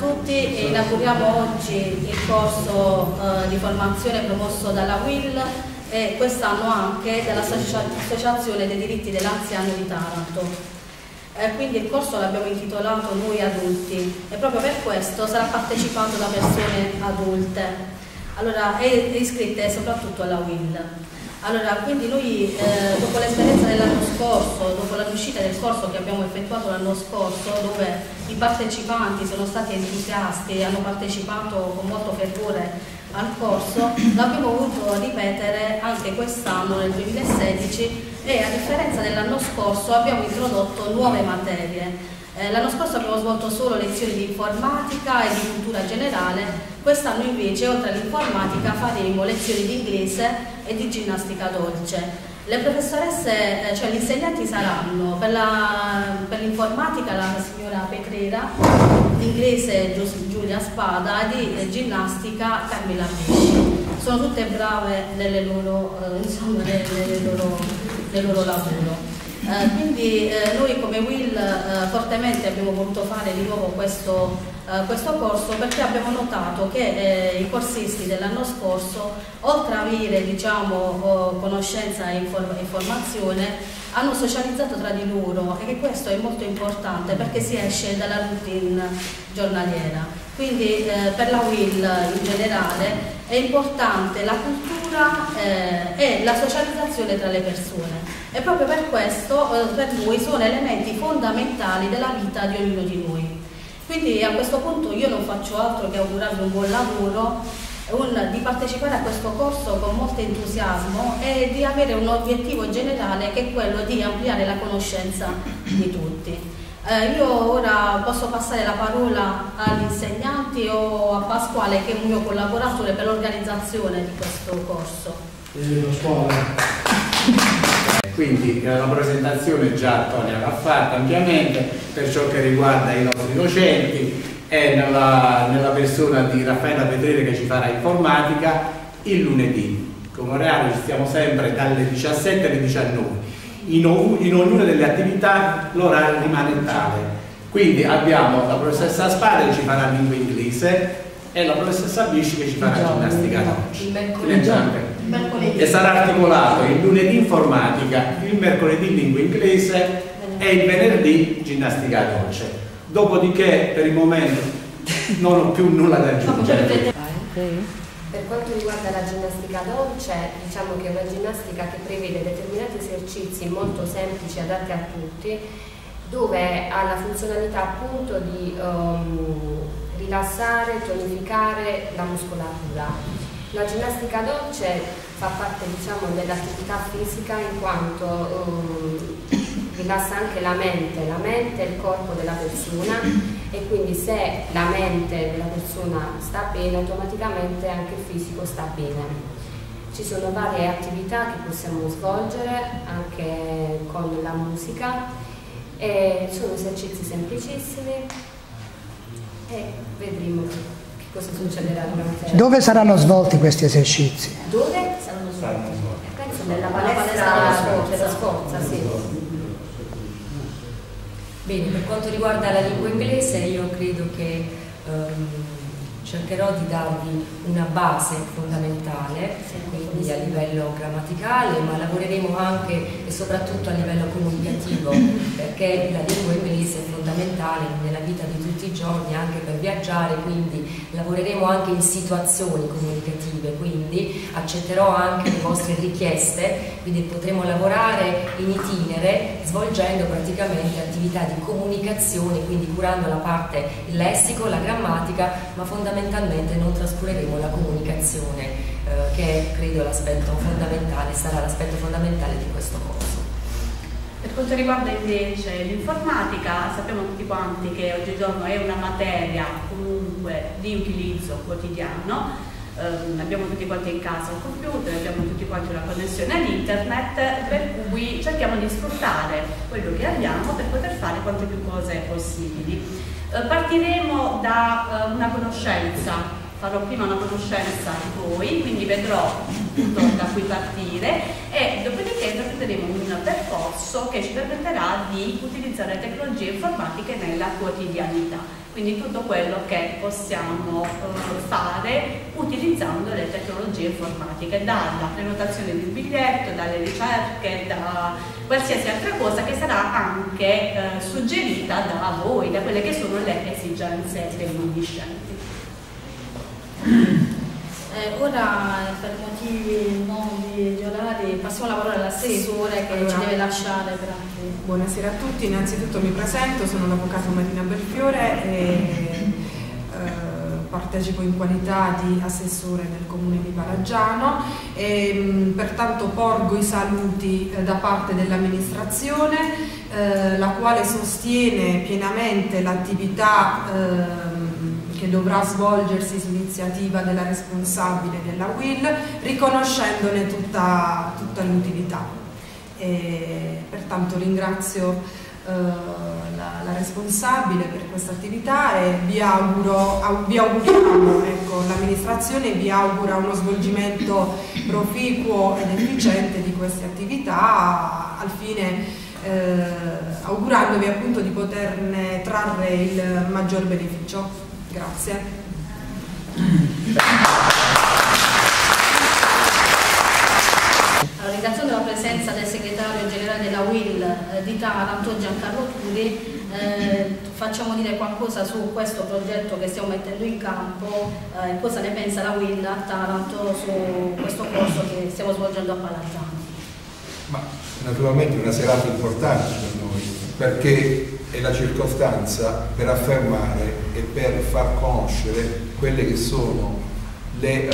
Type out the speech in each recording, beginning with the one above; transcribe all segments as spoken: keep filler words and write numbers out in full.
tutti e inauguriamo oggi il corso eh, di formazione promosso dalla U I L e quest'anno anche dall'Associazione dei diritti dell'anziano di Taranto. Eh, quindi il corso l'abbiamo intitolato Noi adulti e proprio per questo sarà partecipato da persone adulte, allora, e iscritte soprattutto alla U I L. Allora, quindi noi eh, dopo l'esperienza dell'anno scorso, dopo l'uscita del corso che abbiamo effettuato l'anno scorso, dove i partecipanti sono stati entusiasti e hanno partecipato con molto fervore al corso, l'abbiamo voluto ripetere anche quest'anno, nel duemilasedici, e a differenza dell'anno scorso abbiamo introdotto nuove materie. Eh, l'anno scorso abbiamo svolto solo lezioni di informatica e di cultura generale, quest'anno invece oltre all'informatica faremo lezioni di inglese e di ginnastica dolce. Le professoresse, eh, cioè gli insegnanti saranno per l'informatica la, la signora Petrera, l'inglese Giulia Spada e di eh, ginnastica Carmela Pesci. Sono tutte brave nelle loro, eh, insomma, nelle, nelle loro, nel loro lavoro. Eh, quindi eh, noi come U I L eh, fortemente abbiamo voluto fare di nuovo questo, eh, questo corso perché abbiamo notato che eh, i corsisti dell'anno scorso, oltre ad avere diciamo, oh, conoscenza e inform informazione, hanno socializzato tra di loro e che questo è molto importante perché si esce dalla routine giornaliera. Quindi eh, per la U I L in generale è importante la cultura eh, e la socializzazione tra le persone e proprio per questo eh, per noi sono elementi fondamentali della vita di ognuno di noi. Quindi a questo punto io non faccio altro che augurarvi un buon lavoro, un, di partecipare a questo corso con molto entusiasmo e di avere un obiettivo generale che è quello di ampliare la conoscenza di tutti. Eh, io ora posso passare la parola agli insegnanti o a Pasquale che è un mio collaboratore per l'organizzazione di questo corso. Quindi la presentazione già Antonia l'ha fatta ampiamente per ciò che riguarda i nostri docenti e nella, nella persona di Raffaella Petrere che ci farà informatica il lunedì. Come orario ci stiamo sempre dalle diciassette alle diciannove. In, in ognuna delle attività l'orario rimane tale, quindi abbiamo la professoressa Spada che ci farà lingua inglese e la professoressa Bisci che ci farà ginnastica dolce e sarà articolato il lunedì informatica, il mercoledì lingua inglese e il venerdì ginnastica dolce. Dopodiché per il momento non ho più nulla da aggiungere. Per quanto riguarda la ginnastica dolce, diciamo che è una ginnastica che prevede determinati esercizi molto semplici, adatti a tutti, dove ha la funzionalità appunto di um, rilassare, tonificare la muscolatura. La ginnastica dolce fa parte diciamo, dell'attività fisica in quanto um, rilassa anche la mente, la mente e il corpo della persona e quindi se la mente della persona sta bene automaticamente anche il fisico sta bene. Ci sono varie attività che possiamo svolgere anche con la musica e sono esercizi semplicissimi e vedremo che cosa succederà durante. Dove saranno svolti questi esercizi? Dove saranno svolti? Penso nella palestra della Sforza, sì. Bene, per quanto riguarda la lingua inglese io credo che ehm, cercherò di darvi una base fondamentale, quindi a livello grammaticale, ma lavoreremo anche e soprattutto a livello comunicativo, perché la lingua inglese è fondamentale nella vita di tutti i giorni, anche per viaggiare, quindi lavoreremo anche in situazioni comunicative, quindi accetterò anche le vostre richieste, quindi potremo lavorare in itinere svolgendo praticamente attività di comunicazione, quindi curando la parte il lessico, la grammatica, ma fondamentalmente Fondamentalmente non trascureremo la comunicazione, eh, che credo l'aspetto fondamentale, sarà l'aspetto fondamentale di questo corso. Per quanto riguarda invece l'informatica, sappiamo tutti quanti che oggigiorno è una materia comunque di utilizzo quotidiano, eh, abbiamo tutti quanti in casa un computer, abbiamo tutti quanti una connessione all'internet, per cui cerchiamo di sfruttare quello che abbiamo per poter fare quante più cose possibili. Eh, partiremo da eh, una conoscenza, farò prima una conoscenza di voi, quindi vedrò tutto da cui partire e dopodiché intraprenderemo un percorso che ci permetterà di utilizzare le tecnologie informatiche nella quotidianità. quindi tutto quello che possiamo eh, fare utilizzando le tecnologie informatiche, dalla prenotazione di un biglietto, dalle ricerche, da qualsiasi altra cosa che sarà anche eh, suggerita da voi, da quelle che sono le esigenze degli discenti. Eh, ora per motivi non violari passiamo la parola all'assessore che allora, ci deve lasciare per altri. Buonasera a tutti, innanzitutto mi presento, sono l'avvocato Marina Belfiore e eh, partecipo in qualità di assessore nel comune di Paraggiano e mh, pertanto porgo i saluti eh, da parte dell'amministrazione eh, la quale sostiene pienamente l'attività eh, che dovrà svolgersi su iniziativa della responsabile della U I L, riconoscendone tutta, tutta l'utilità. Pertanto ringrazio eh, la, la responsabile per questa attività e vi auguro, au, vi auguriamo, ecco, l'amministrazione vi augura uno svolgimento proficuo ed efficiente di queste attività al fine eh, augurandovi appunto di poterne trarre il maggior beneficio. Grazie. Allora, ringraziando la presenza del segretario generale della U I L eh, di Taranto, Giancarlo Turi, eh, facciamo dire qualcosa su questo progetto che stiamo mettendo in campo, eh, cosa ne pensa la U I L a Taranto su questo corso che stiamo svolgendo a Paraggiano. Ma naturalmente è una serata importante per noi, perché è la circostanza per affermare e per far conoscere quelle che sono le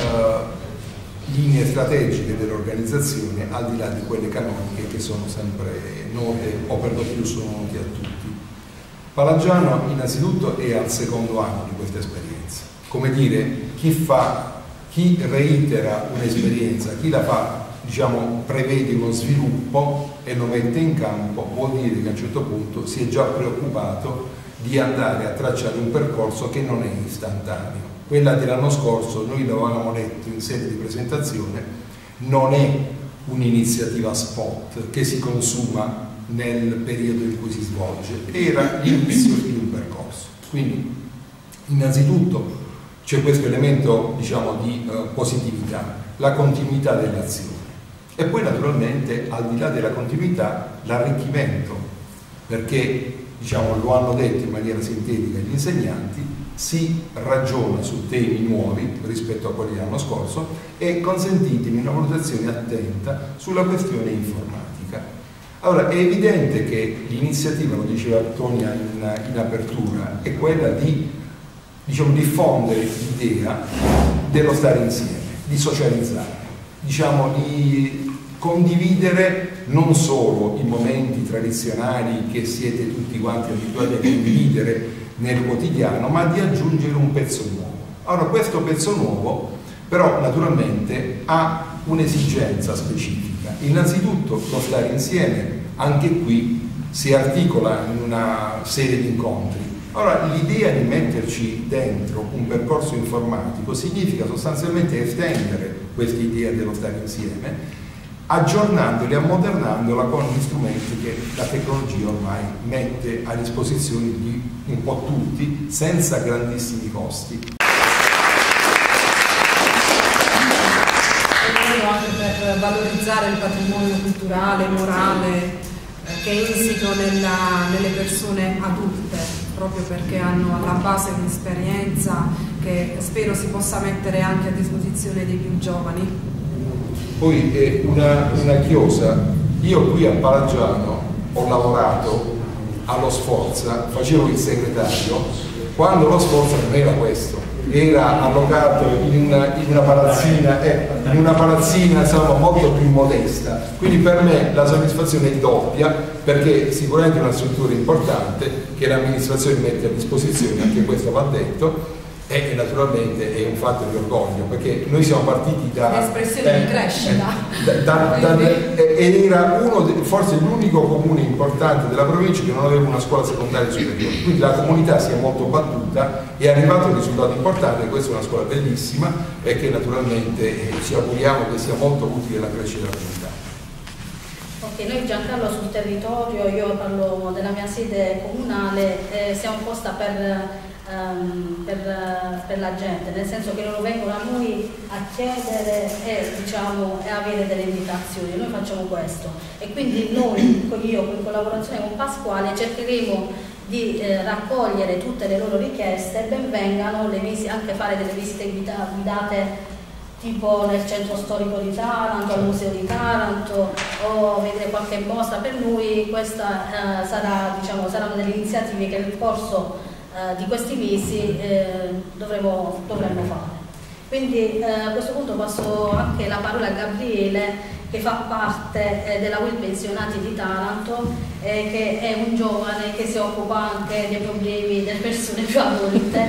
uh, linee strategiche dell'organizzazione, al di là di quelle canoniche che sono sempre note o per lo più sono note a tutti. Paraggiano innanzitutto è al secondo anno di questa esperienza, come dire, chi fa, chi reitera un'esperienza, chi la fa, diciamo, prevede uno sviluppo e lo mette in campo, vuol dire che a un certo punto si è già preoccupato di andare a tracciare un percorso che non è istantaneo. Quella dell'anno scorso, noi l'avevamo letto in sede di presentazione, non è un'iniziativa spot che si consuma nel periodo in cui si svolge, era l'inizio di un percorso. Quindi innanzitutto c'è questo elemento, diciamo, di uh, positività, la continuità dell'azione. E poi naturalmente, al di là della continuità, l'arricchimento, perché, diciamo, lo hanno detto in maniera sintetica gli insegnanti, si ragiona su temi nuovi rispetto a quelli dell'anno scorso e consentitemi una valutazione attenta sulla questione informatica. Allora, è evidente che l'iniziativa, lo diceva Tonia in, in apertura, è quella di, diciamo, diffondere l'idea dello stare insieme, di socializzare, diciamo, di condividere non solo i momenti tradizionali che siete tutti quanti abituati a condividere nel quotidiano, ma di aggiungere un pezzo nuovo. Allora, questo pezzo nuovo però naturalmente ha un'esigenza specifica. Innanzitutto lo stare insieme, anche qui si articola in una serie di incontri. Allora, l'idea di metterci dentro un percorso informatico significa sostanzialmente estendere questa idea dello stare insieme, aggiornandola e ammodernandola con gli strumenti che la tecnologia ormai mette a disposizione di un po' tutti, senza grandissimi costi. E anche per valorizzare il patrimonio culturale, morale eh, che è insito nella, nelle persone adulte, proprio perché hanno alla base un'esperienza che spero si possa mettere anche a disposizione dei più giovani. Poi è una, una chiosa, io qui a Paraggiano ho lavorato allo Sforza, facevo il segretario, quando lo Sforza non era questo, era allocato in una, in una palazzina, eh, in una palazzina insomma, molto più modesta, quindi per me la soddisfazione è doppia, perché sicuramente è una struttura importante che l'amministrazione mette a disposizione, anche questo va detto, e naturalmente è un fatto di orgoglio, perché noi siamo partiti da l'espressione eh, di crescita eh, da, da, da, ed era uno de, forse l'unico comune importante della provincia che non aveva una scuola secondaria superiore, quindi la comunità si è molto battuta e è arrivato a un risultato importante. Questa è una scuola bellissima e che naturalmente eh, ci auguriamo che sia molto utile alla crescita della comunità. Ok, noi Giancarlo sul territorio, io parlo della mia sede comunale, eh, siamo posta per, um, per, per la gente, nel senso che loro vengono a noi a chiedere e, diciamo, e avere delle indicazioni, noi facciamo questo e quindi noi, io in collaborazione con Pasquale cercheremo di eh, raccogliere tutte le loro richieste e ben vengano le visite, anche fare delle visite guidate tipo nel centro storico di Taranto, al museo di Taranto o vedere qualche mostra. Per noi questa eh, sarà, diciamo, saranno delle iniziative che nel corso eh, di questi mesi eh, dovremo, dovremmo fare. Quindi eh, a questo punto passo anche la parola a Gabriele, che fa parte eh, della U I L Pensionati di Taranto, eh, che è un giovane che si occupa anche dei problemi delle persone più adulte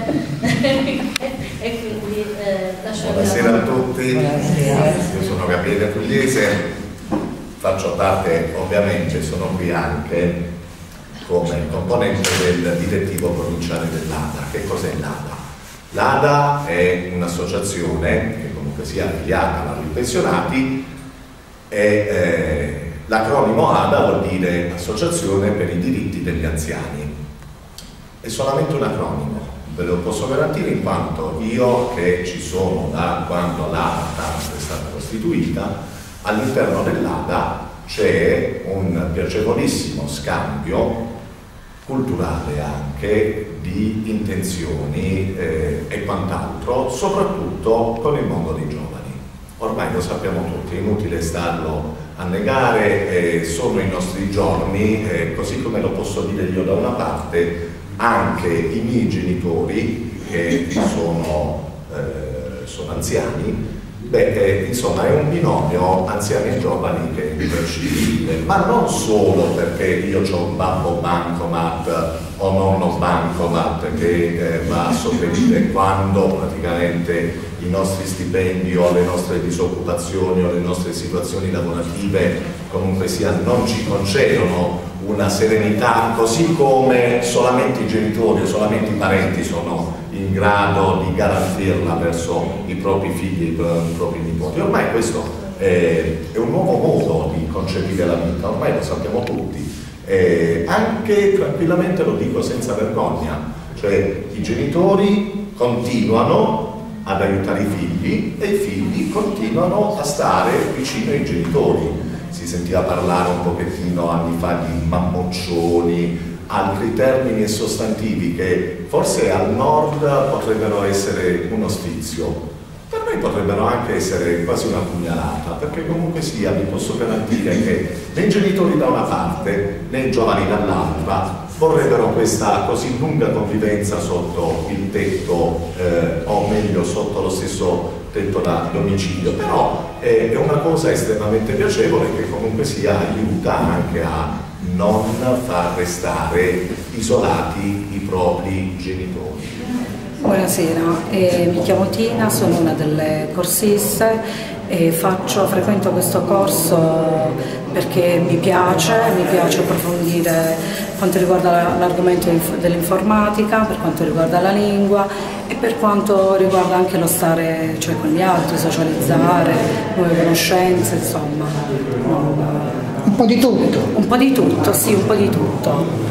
e quindi eh, lascio Buonasera a tutti, io sono Gabriele Pugliese, faccio parte, ovviamente sono qui anche come componente del direttivo provinciale dell'A D A. Che cos'è l'A D A? L'A D A è un'associazione che comunque sia affiliata alla U I L Pensionati e eh, l'acronimo A D A vuol dire Associazione per i diritti degli anziani. È solamente un acronimo, ve lo posso garantire in quanto io che ci sono da quando l'A D A è stata costituita, all'interno dell'A D A c'è un piacevolissimo scambio culturale anche di intenzioni eh, e quant'altro, soprattutto con il mondo dei giovani. Ormai lo sappiamo tutti, è inutile starlo a negare, eh, sono i nostri giorni, eh, così come lo posso dire io da una parte, anche i miei genitori che sono, eh, sono anziani, beh, eh, insomma è un binomio anziani e giovani che è irreversibile, ma non solo perché io ho un babbo bancomat o nonno bancomat che eh, va a sopperire quando praticamente i nostri stipendi o le nostre disoccupazioni o le nostre situazioni lavorative comunque sia non ci concedono una serenità, così come solamente i genitori o solamente i parenti sono in grado di garantirla verso i propri figli e i propri nipoti. Ormai questo è, è un nuovo modo di concepire la vita, ormai lo sappiamo tutti, e anche tranquillamente lo dico senza vergogna, cioè i genitori continuano ad aiutare i figli e i figli continuano a stare vicino ai genitori. Si sentiva parlare un pochettino anni fa di mammoccioni, altri termini e sostantivi che forse al nord potrebbero essere uno sfizio, per noi potrebbero anche essere quasi una pugnalata, perché comunque sia vi posso garantire che né i genitori da una parte né i giovani dall'altra vorrebbero questa così lunga convivenza sotto il tetto, eh, o meglio sotto lo stesso tetto da domicilio, però eh, è una cosa estremamente piacevole che comunque sia aiuta anche a non far restare isolati i propri genitori. Buonasera, eh, mi chiamo Tina, sono una delle corsiste e faccio, frequento questo corso perché mi piace, mi piace approfondire per quanto riguarda l'argomento dell'informatica, per quanto riguarda la lingua e per quanto riguarda anche lo stare, cioè, con gli altri, socializzare, nuove conoscenze, insomma. Non, un po' di tutto. Un po' di tutto, sì, un po' di tutto.